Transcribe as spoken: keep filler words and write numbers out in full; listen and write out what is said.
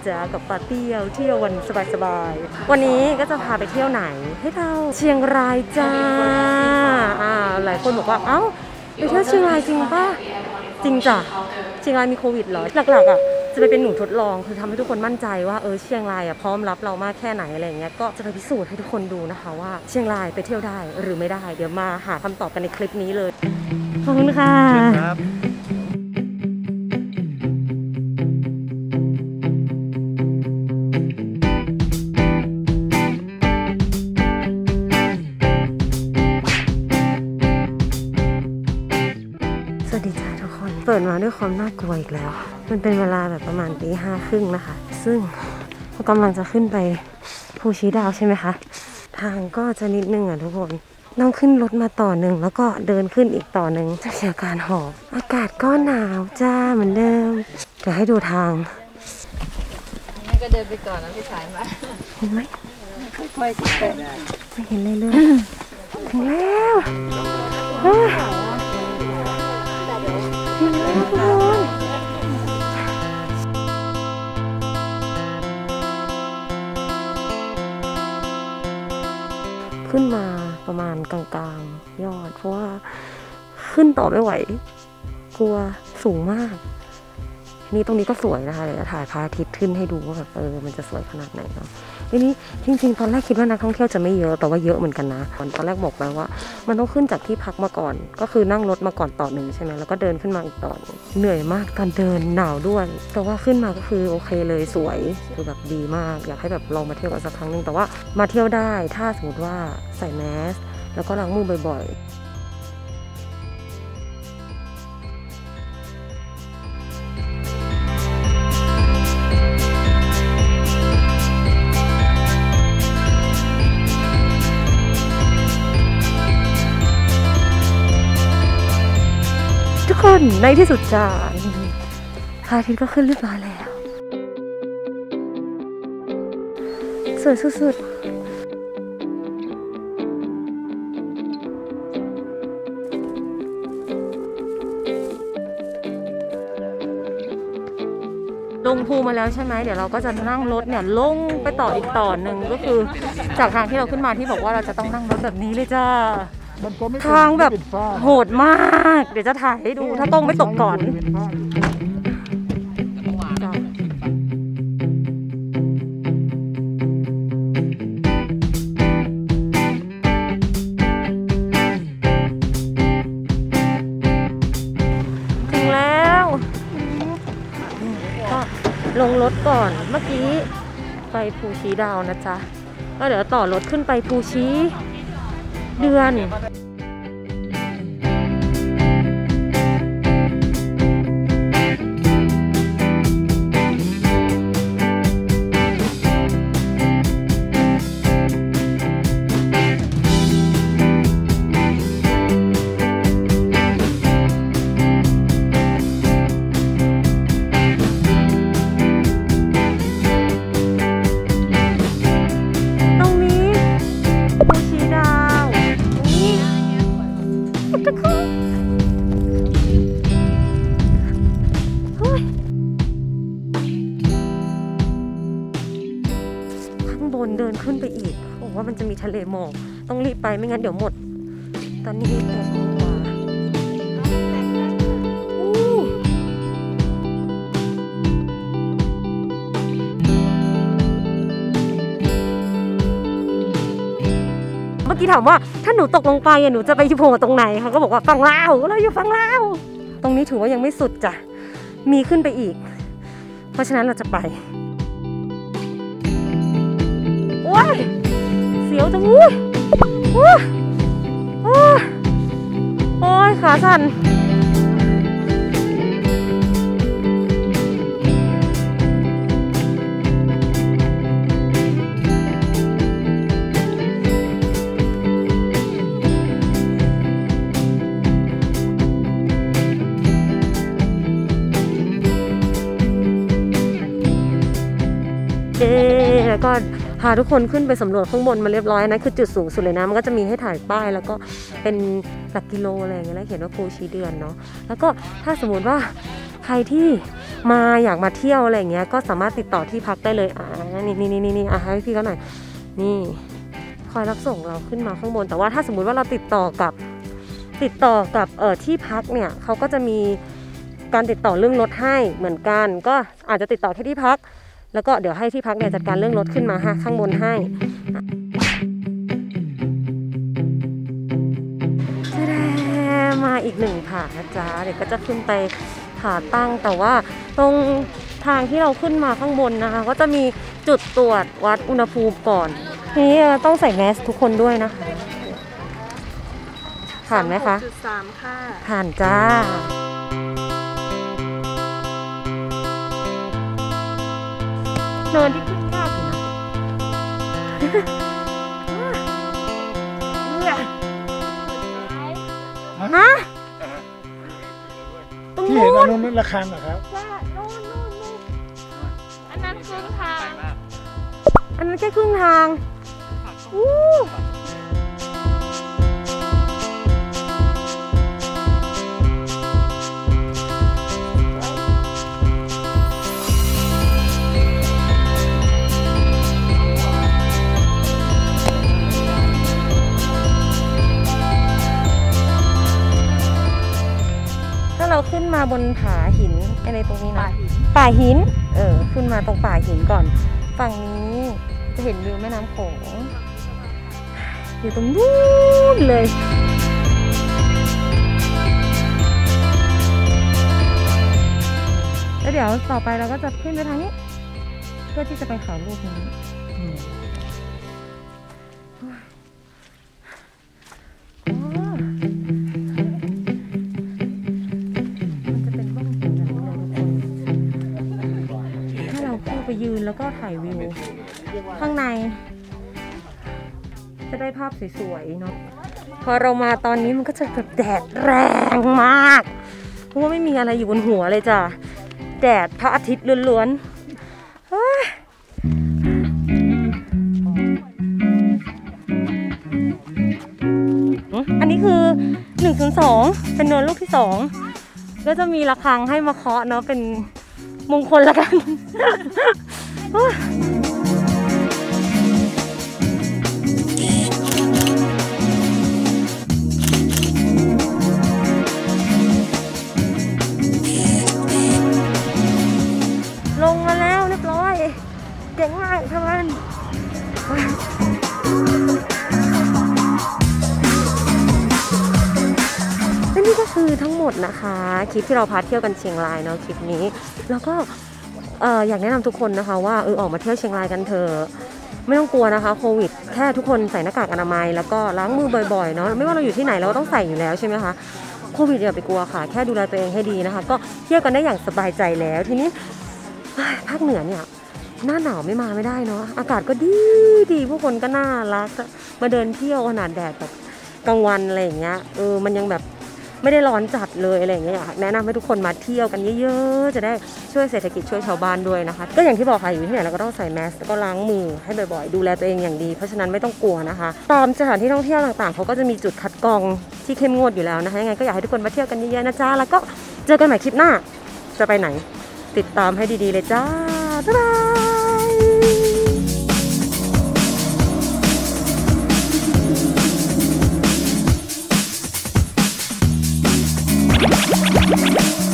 จ๊ะกับปาร์ตี้เที่ยววันสบายๆวันนี้ก็จะพาไปเที่ยวไหนให้เราเชียงรายจ้าอ่าหลายคนบอกว่าเอ้าไปเที่ยวเชียงรายจริงป่ะจริงจ้ะเชียงรายมีโควิดเหรอหลักๆอ่ะจะไปเป็นหนูทดลองคือทำให้ทุกคนมั่นใจว่าเออเชียงรายอ่ะพร้อมรับเรามากแค่ไหนอะไรเงี้ยก็จะไปพิสูจน์ให้ทุกคนดูนะคะว่าเชียงรายไปเที่ยวได้หรือไม่ได้เดี๋ยวมาหาคำตอบกันในคลิปนี้เลยขอบคุณค่ะสวัสดีจ้าทุกคนเปิดมาด้วยความน่ากลัวอีกแล้วมันเป็นเวลาแบบประมาณตีห้าครึ่งนะคะซึ่งเรากำลังจะขึ้นไปภูชีดาวใช่ไหมคะทางก็จะนิดนึงอ่ะทุกคนต้องขึ้นรถมาต่อหนึ่งแล้วก็เดินขึ้นอีกต่อหนึ่งจะเสียการหอบอากาศก็หนาวจ้าเหมือนเดิมเดี๋ยวให้ดูทางนี่ก็เดินไปก่อนนะพี่สายมาเห็นไหมค่อยๆสิแต่ไม่เห็นเลยเลยถึงแล้วถึงแล้วทุกคนขึ้นมาประมาณกลางๆยอดเพราะว่าขึ้นต่อไม่ไหวกลัวสูงมากนี่ตรงนี้ก็สวยนะคะเดี๋ยวจะถ่ายพระอาทิตย์ขึ้นให้ดูว่าแบบเออมันจะสวยขนาดไหนเนาะทีนี้จริงๆตอนแรกคิดว่านักท่องเที่ยวจะไม่เยอะแต่ว่าเยอะเหมือนกันนะตอนแรกบอกไปว่ามันต้องขึ้นจากที่พักมาก่อนก็คือนั่งรถมาก่อนต่อหนึ่งใช่ไหมแล้วก็เดินขึ้นมาอีกต่อเหนื่อยมากตอนเดินหนาวด้วยแต่ว่าขึ้นมาก็คือโอเคเลยสวยคือแบบดีมากอยากให้แบบลองมาเที่ยวกันสักครั้งนึงแต่ว่ามาเที่ยวได้ถ้าสมมติว่าใส่แมสแล้วก็ล้างมือบ่อยๆทุกคนในที่สุดจ้าพระอาทิตย์ก็ขึ้นเรียบร้อยแล้วสวยสุดๆลงภูมาแล้วใช่ไหมเดี๋ยวเราก็จะนั่งรถเนี่ยลงไปต่ออีกต่อหนึ่งก็คือจากทางที่เราขึ้นมาที่บอกว่าเราจะต้องนั่งรถแบบนี้เลยจ้าทางแบบโหดมากเดี๋ยวจะถ่ายให้ดูถ้าต้องไม่ตกก่อนถึงแล้วก็ลงรถก่อนเมื่อกี้ไปภูชีดาวนะจ๊ะก็เดี๋ยวต่อรถขึ้นไปภูชีเดือนเดินขึ้นไปอีกบอกว่ามันจะมีทะเลหมอกต้องรีบไปไม่งั้นเดี๋ยวหมดตอนนี้แปดโมงกว่าเมื่อกี้ถามว่าถ้าหนูตกลงไปหนูจะไปโผล่ตรงไหนเขาก็บอกว่าฝั่งลาวเราอยู่ฝั่งลาวตรงนี้ถือว่ายังไม่สุดจ้ะมีขึ้นไปอีกเพราะฉะนั้นเราจะไปโอ้ยเสียวจังอุ้ยโอ้ยโอ้ยขาสั่นเอ๊แล้วก็พาทุกคนขึ้นไปสำรวจข้างบนมาเรียบร้อยนะคือจุดสูงสุดเลยนะมันก็จะมีให้ถ่ายป้ายแล้วก็เป็นหลักกิโลอะไรอย่างเงี้ยแล้วเขียนว่าภูชีเดือนเนาะแล้วก็ถ้าสมมติว่าใครที่มาอยากมาเที่ยวอะไรอย่างเงี้ยก็สามารถติดต่อที่พักได้เลยอ่านี่นี่นี่นี่อ่ะให้พี่เขาหน่อยนี่คอยรับส่งเราขึ้นมาข้างบนแต่ว่าถ้าสมมุติว่าเราติดต่อกับติดต่อกับเอ่อที่พักเนี่ยเขาก็จะมีการติดต่อเรื่องรถให้เหมือนกันก็อาจจะติดต่อแค่ที่พักแล้วก็เดี๋ยวให้ที่พักเนี่ยจัดการเรื่องรถขึ้นมาฮะข้างบนให้มาอีกหนึ่งผานะจ๊ะเดี๋ยวก็จะขึ้นไปผาตั้งแต่ว่าตรงทางที่เราขึ้นมาข้างบนนะคะก็จะมีจุดตรวจวัดอุณหภูมิก่อนทีนี้ต้องใส่แมสทุกคนด้วยนะคะผ่านไหมคะจุดสาม ค่ะผ่านจ้าเนินที่ขึ้นยากอยู่นะฮะตรงที่นู้เห็นอันนนู้นระฆังเหรอครับอันนั้นครึ่งทางอันนั้นแค่ครึ่งทางอู้เราขึ้นมาบนผาหินอะไรตรงนี้นะป่าหินเออขึ้นมาตรงป่าหินก่อนฝั่งนี้จะเห็นวิวแม่น้ำโขงอยู่ตรงนู้นเลยแล้วเดี๋ยวต่อไปเราก็จะขึ้นไปทางนี้เพื่อที่จะไปเขาลูกนี้ไปยืนแล้วก็ถ่ายวิวข้างในจะได้ภาพสวยๆเนาะพอเรามาตอนนี้มันก็จะแบบแดดแรงมากเพราะว่าไม่มีอะไรอยู่บนหัวเลยจ้ะแดดพระอาทิตย์ล้วนๆอันนี้คือหนึ่งศูนย์สองเป็นเนินลูกที่สองก็จะมีระฆังให้มาเคาะเนาะเป็นมงคลละกันลงมาแล้วเรียบร้อยเจ๋งมากท่านและนี่ก็คือทั้งหมดนะคะคลิปที่เราพาเที่ยวกันเชียงรายเนาะคลิปนี้แล้วก็เอ่ออยากแนะนำทุกคนนะคะว่าเออออกมาเที่ยวเชียงรายกันเถอะไม่ต้องกลัวนะคะโควิดแค่ทุกคนใส่หน้ากากอนามัยแล้วก็ล้างมือบ่อยๆเนาะไม่ว่าเราอยู่ที่ไหนเราก็ต้องใส่อยู่แล้วใช่ไหมคะโควิดอย่าไปกลัวค่ะแค่ดูแลตัวเองให้ดีนะคะก็เที่ยวกันได้อย่างสบายใจแล้วทีนี้ภาคเหนือเนี่ยหน้าหนาวไม่มาไม่ได้เนาะอากาศก็ดีดีผู้คนก็น่ารักมาเดินเที่ยวขนาดแดดแบบกลางวันอะไรอย่างเงี้ยเออมันยังแบบไม่ได้ร้อนจัดเลยอะไรอย่างเงี้ยแนะนำให้ทุกคนมาเที่ยวกันเยอะๆจะได้ช่วยเศรษฐกิจช่วยชาวบ้านด้วยนะคะก็อย่างที่บอกค่ะอยู่ที่ไหนเราก็ต้องใส่แมสแล้วก็ล้างมือให้บ่อยๆดูแลตัวเองอย่างดีเพราะฉะนั้นไม่ต้องกลัวนะคะตามสถานที่ท่องเที่ยวต่างๆเขาก็จะมีจุดคัดกรองที่เข้มงวดอยู่แล้วนะคะยังไงก็อยากให้ทุกคนมาเที่ยวกันเยอะๆนะจ๊ะแล้วก็เจอกันใหม่คลิปหน้าจะไปไหนติดตามให้ดีๆเลยจ้าบ๊ายบาย